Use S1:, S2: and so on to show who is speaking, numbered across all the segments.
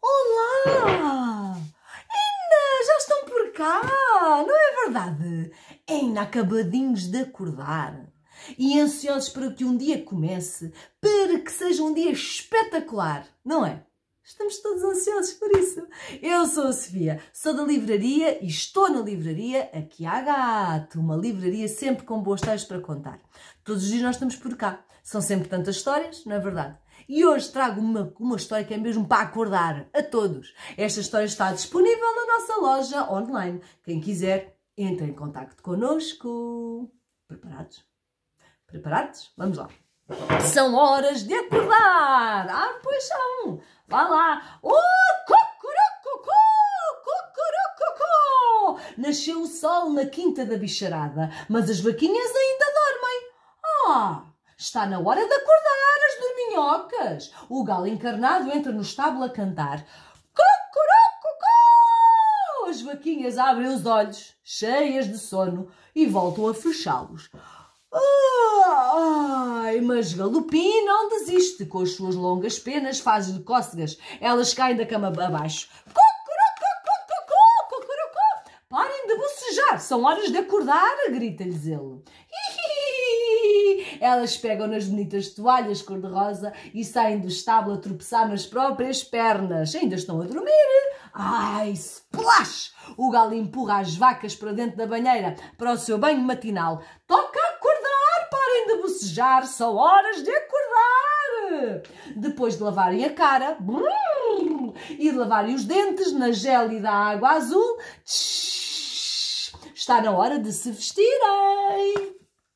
S1: Olá! Ainda já estão por cá, não é verdade? Ainda acabadinhos de acordar e ansiosos para que um dia comece, para que seja um dia espetacular, não é? Estamos todos ansiosos por isso. Eu sou a Sofia, sou da livraria e estou na livraria Aqui há Gato, uma livraria sempre com boas histórias para contar. Todos os dias nós estamos por cá, são sempre tantas histórias, não é verdade? E hoje trago uma história que é mesmo para acordar a todos. Esta história está disponível na nossa loja online. Quem quiser, entre em contacto connosco. Preparados? Preparados? Vamos lá. São horas de acordar! Ah, pois são! Vá lá! Oh, cocorococó! Cocorococó! Nasceu o sol na quinta da bicharada, mas as vaquinhas ainda dormem. Ah! Está na hora de acordar as dorminhocas! O galo encarnado entra no estábulo a cantar. Cocorococó! As vaquinhas abrem os olhos, cheias de sono, e voltam a fechá-los. Ai, mas Galopim não desiste. Com as suas longas penas faz-lhe cócegas. Elas caem da cama abaixo. Parem de bocejar, são horas de acordar, grita-lhes ele. Elas pegam nas bonitas toalhas cor-de-rosa e saem do estábulo a tropeçar nas próprias pernas. Ainda estão a dormir. Ai, splash! O galo empurra as vacas para dentro da banheira para o seu banho matinal. Toca acordar, parem de bocejar, são horas de acordar! Depois de lavarem a cara e de lavarem os dentes na gélida água azul, está na hora de se vestirem.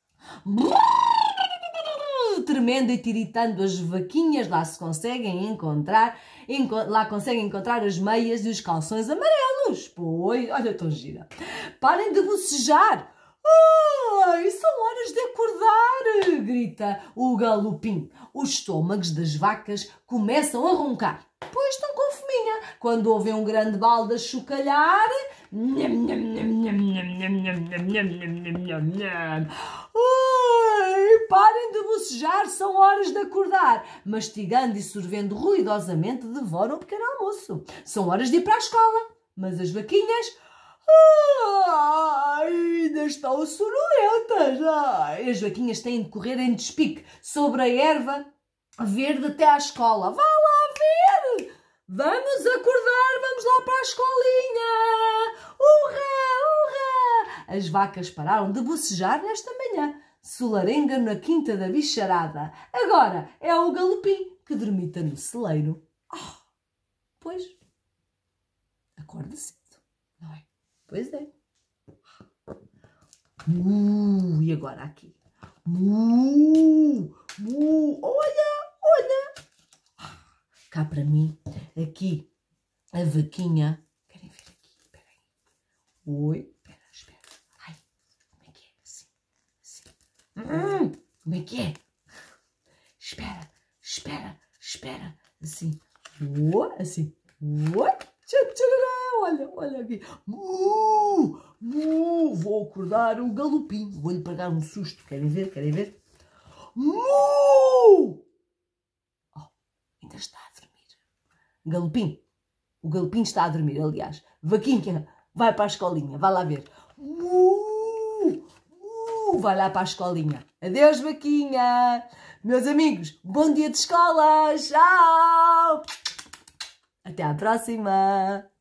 S1: Tremendo e tiritando, as vaquinhas lá conseguem encontrar as meias e os calções amarelos. Pois, olha, tão gira. Parem de bocejar. Ai, são horas de acordar, grita o Galopim. Os estômagos das vacas começam a roncar, pois estão com fominha. Quando ouvem um grande balde a chocalhar, ai, parem de bocejar, são horas de acordar. Mastigando e sorvendo ruidosamente, devoram o pequeno almoço. São horas de ir para a escola, mas as vaquinhas ainda estão sonolentas. Ai, as vaquinhas têm de correr em despique sobre a erva verde até à escola. Vá lá ver! Vamos acordar, vamos lá para a escolinha! Urra, urra! As vacas pararam de bocejar nesta manhã. Solarenga na quinta da bicharada. Agora é o Galopim que dormita no celeiro. Oh, pois, acorda cedo, não é? Pois é. E agora aqui. Olha, olha. Cá para mim, aqui, a vaquinha. Querem ver aqui? Espera aí. Oi, espera. Ai, como é que é? Assim. Como é que é? Espera. Assim. Assim. Olha aqui. Vou acordar o Galopim. Vou-lhe pagar um susto. Querem ver? Oh, ainda está a dormir. Galopim. O Galopim está a dormir, aliás. Vaquinha, vai para a escolinha. Vai lá ver. Vai lá para a escolinha. Adeus, vaquinha. Meus amigos, bom dia de escola. Tchau. Até à próxima.